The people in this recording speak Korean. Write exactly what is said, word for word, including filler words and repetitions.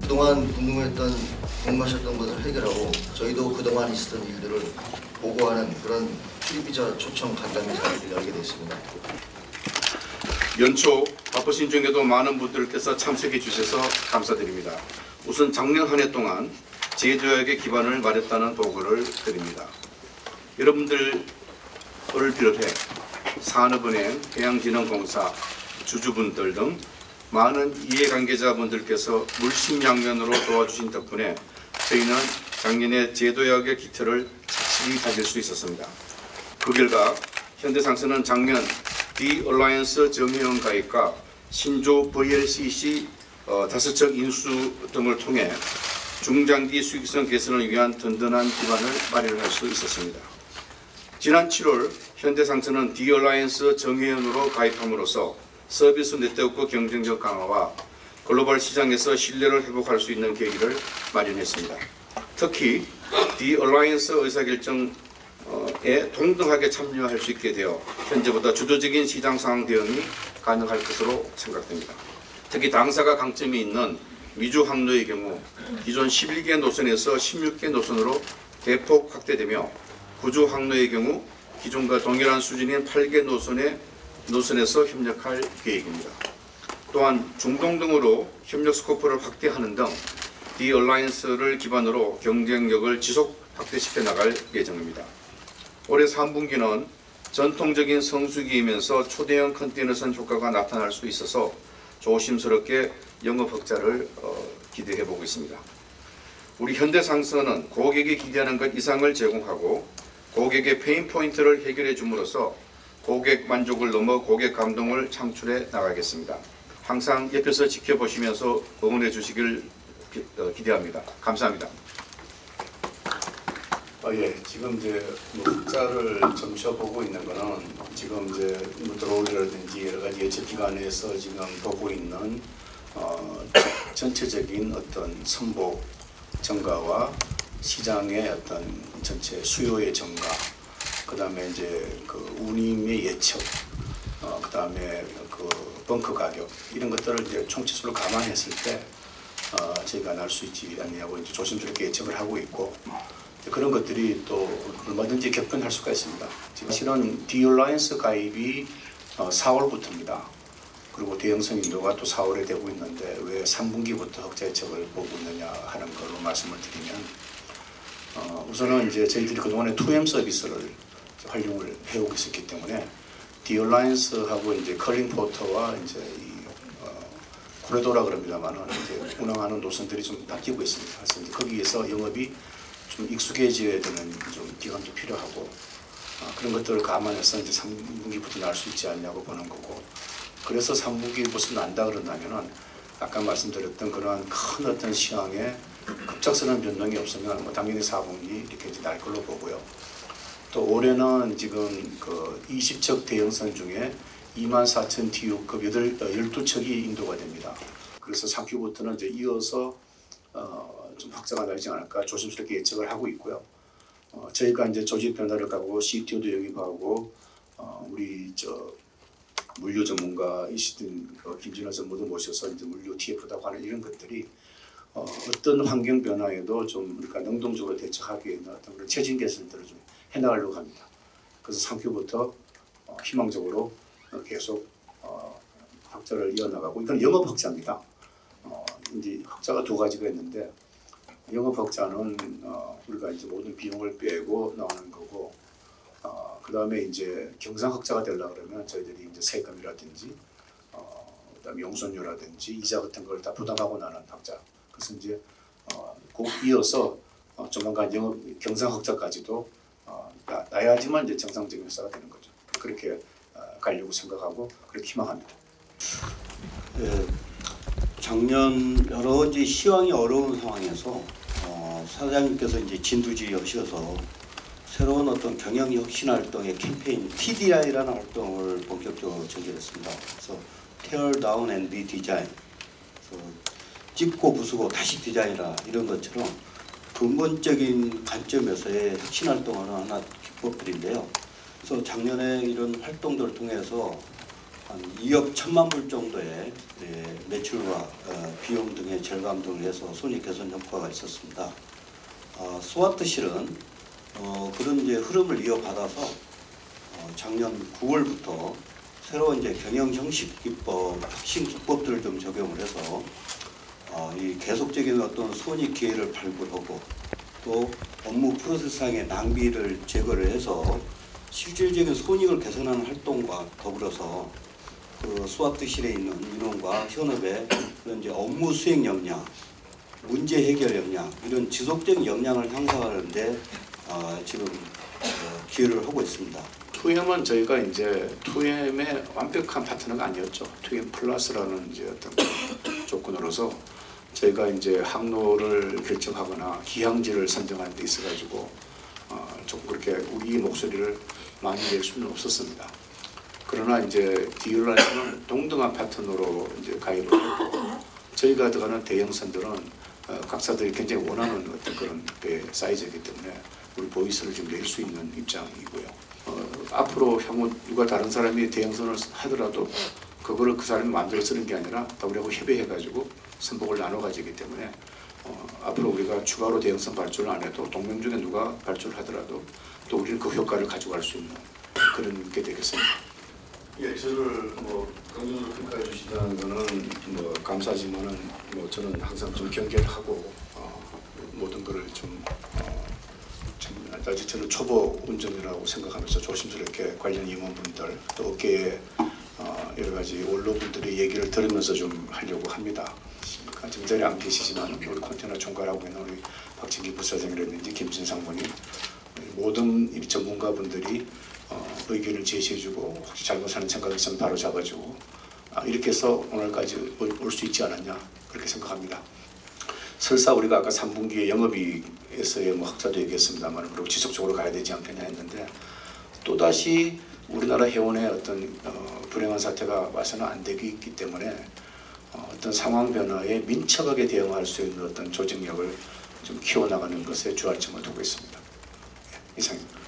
그동안 궁금했던, 궁금하셨던 것을 해결하고 저희도 그동안 있었던 일들을 보고하는 그런 출입기자 초청 간담회를 열게 됐습니다. 연초 바쁘신 중에도 많은 분들께서 참석해 주셔서 감사드립니다. 우선 작년 한 해 동안 제도약의 기반을 마련했다는 보고를 드립니다. 여러분들을 비롯해 산업은행, 해양진흥공사, 주주분들 등 많은 이해관계자분들께서 물심양면으로 도와주신 덕분에 저희는 작년에 제도약의 기틀을 착실히 다질 수 있었습니다. 그 결과 현대상선은 작년 D-Alliance 정회원 가입과 신조 브이엘씨씨 어, 다섯 척 인수 등을 통해 중장기 수익성 개선을 위한 든든한 기반을 마련할 수 있었습니다. 지난 칠월 현대상선은 D-Alliance 정회원으로 가입함으로써 서비스 네트워크 경쟁력 강화와 글로벌 시장에서 신뢰를 회복할 수 있는 계기를 마련했습니다. 특히 D-Alliance 의사결정 에 동등하게 참여할 수 있게 되어 현재보다 주도적인 시장 상황 대응이 가능할 것으로 생각됩니다. 특히 당사가 강점이 있는 미주 항로의 경우 기존 십일 개 노선에서 십육 개 노선으로 대폭 확대되며 구주 항로의 경우 기존과 동일한 수준인 팔 개 노선의 노선에서 협력할 계획입니다. 또한 중동 등으로 협력 스코프를 확대하는 등 D-Alliance를 기반으로 경쟁력을 지속 확대시켜 나갈 예정입니다. 올해 삼 분기는 전통적인 성수기이면서 초대형 컨테이너선 효과가 나타날 수 있어서 조심스럽게 영업 흑자를 어, 기대해 보고 있습니다. 우리 현대상선은 고객이 기대하는 것 이상을 제공하고 고객의 페인 포인트를 해결해 줌으로써 고객 만족을 넘어 고객 감동을 창출해 나가겠습니다. 항상 옆에서 지켜보시면서 응원해 주시길 기, 어, 기대합니다. 감사합니다. 아, 예, 지금 이제 뭐 흑자를 점쳐보고 있는 거는 지금 이제 뭐 드로우라든지 여러 가지 예측 기관에서 지금 보고 있는 어, 전체적인 어떤 선보 증가와 시장의 어떤 전체 수요의 증가, 그 다음에 이제 그 운임의 예측, 어, 그 다음에 그 벙커 가격 이런 것들을 이제 총체적으로 감안했을 때 어, 저희가 날 수 있지 않냐고 이제 조심스럽게 예측을 하고 있고. 그런 것들이 또 얼마든지 격변할 수가 있습니다. 지금 실은 D-Alliance 가입이 사월부터입니다. 그리고 대형선 인도가 또 사월에 되고 있는데 왜 삼 분기부터 흑자 예측을 보고 있느냐 하는 걸로 말씀을 드리면 어, 우선은 이제 저희들이 그동안에 투엠 서비스를 활용을 해오고 있었기 때문에 D-Alliance하고 이제 컬링포터와 이제 이 어, 코레도라 그럽니다만은 이제 운항하는 노선들이 좀 바뀌고 있습니다. 그래서 이제 거기에서 영업이 좀 익숙해져야 되는 좀 기간도 필요하고 어, 그런 것들을 감안해서 이제 삼 분기부터 날 수 있지 않냐고 보는 거고, 그래서 삼 분기부터 난다 그런다면은 아까 말씀드렸던 그러한 큰 어떤 시황에 급작스러운 변동이 없으면 뭐 당연히 사 분기 이렇게 이제 날 걸로 보고요. 또 올해는 지금 그 이십 척 대형선 중에 이만 사천 티유급 열두 척이 인도가 됩니다. 그래서 삼 큐부터는 이제 이어서 어, 좀 확장가 나지 않을까 조심스럽게 예측을 하고 있고요. 어, 저희가 이제 조직 변화를 가고 씨티오도 영입하고 어, 우리 저 물류 전문가이시던 어, 김진호 전무도 모셔서 이제 물류 티에프라고 하는 이런 것들이 어, 어떤 환경 변화에도 좀 우리가 능동적으로 대처하기 위한 어떤 그런 체진 개선들을 좀 해나가려고 합니다. 그래서 삼 큐부터 어, 희망적으로 어, 계속 어, 확장을 이어나가고, 이건 영업 흑자입니다. 어, 이제 흑자가 두 가지가 있는데, 영업 흑자는 어, 우리가 이제 모든 비용을 빼고 나오는 거고, 어, 그 다음에 이제 경상 흑자가 되려고 그러면 저희들이 이제 세금이라든지, 어, 그다음에 용선료라든지 이자 같은 걸 다 부담하고 나는 흑자. 그래서 이제 어, 곧 이어서 어, 조만간 영업 경상 흑자까지도 어, 나, 나야지만 이제 정상적인 회사가 되는 거죠. 그렇게 어, 가려고 생각하고 그렇게 희망합니다. 네. 작년 여러 가지 시황이 어려운 상황에서 어, 사장님께서 이제 진두지 하셔서 새로운 어떤 경영 혁신 활동의 캠페인 티디아이라는 활동을 본격적으로 전개했습니다. 그래서 Tear Down and Redesign, 찝고 부수고 다시 디자인이라 이런 것처럼 근본적인 관점에서의 혁신 활동을 하나 기법들인데요. 그래서 작년에 이런 활동들을 통해서 한 이억 천만 불 정도의 예, 매출과 어, 비용 등의 절감 등을 해서 손익 개선 효과가 있었습니다. 어, 스와트실은 어, 그런 이제 흐름을 이어받아서 어, 작년 구월부터 새로운 이제 경영 형식 기법, 혁신 기법들을 좀 적용을 해서 어, 이 계속적인 어떤 손익 기회를 발굴하고 또 업무 프로세스상의 낭비를 제거를 해서 실질적인 손익을 개선하는 활동과 더불어서 그 스와트실에 있는 인원과 현업의 그런 이제 업무 수행 역량, 문제 해결 역량 이런 지속적인 역량을 향상하는데 어, 지금 어, 기여를 하고 있습니다. 투엠은 저희가 이제 투엠의 완벽한 파트너가 아니었죠. 투엠 플러스라는 이제 어떤 조건으로서 저희가 이제 항로를 결정하거나 기항지를 선정하는 데 있어가지고 어, 조금 그렇게 우리 목소리를 많이 낼 수는 없었습니다. 그러나 이제 디올라이프는 동등한 파트너로 이제 가입을 했고 저희가 들어가는 대형선들은 어, 각사들이 굉장히 원하는 어떤 그런 배 사이즈이기 때문에 우리 보이스를 좀 낼 수 있는 입장이고요. 어, 앞으로 향후 누가 다른 사람이 대형선을 하더라도 그거를 그 사람이 만들어 쓰는 게 아니라 다 우리하고 협의해가지고 선복을 나눠 가지기 때문에 어, 앞으로 우리가 추가로 대형선 발주를 안 해도 동맹 중에 누가 발주를 하더라도 또 우리는 그 효과를 가져갈 수 있는 그런 게 되겠습니다. 예, 저를 뭐 긍정적으로 평가해 주시다는 거는 뭐 감사하지만은 뭐 저는 항상 좀 경계를 하고 어, 모든 거를 좀, 어, 좀 아직 저는 초보 운전이라고 생각하면서 조심스럽게 관련 임원분들 또 업계의 어, 여러 가지 원로분들의 얘기를 들으면서 좀 하려고 합니다. 지금 자리에 안 계시지만 우리 컨테이너 총괄하고 있는 우리 박진기 부사장이라든지 김진 상무님 모든 이 전문가분들이 어, 의견을 제시해주고 혹시 잘못하는 생각이 있으면 바로 잡아주고 아, 이렇게 해서 오늘까지 올 수 있지 않았냐 그렇게 생각합니다. 설사 우리가 아까 삼 분기에 영업이익에서의 뭐 흑자도 얘기했습니다만 그리고 지속적으로 가야 되지 않겠냐 했는데 또다시 우리나라 해운의 어떤 어, 불행한 사태가 와서는 안 되기 때문에 어, 어떤 상황 변화에 민첩하게 대응할 수 있는 어떤 조직력을 좀 키워나가는 것에 주안점을 두고 있습니다. 예, 이상입니다.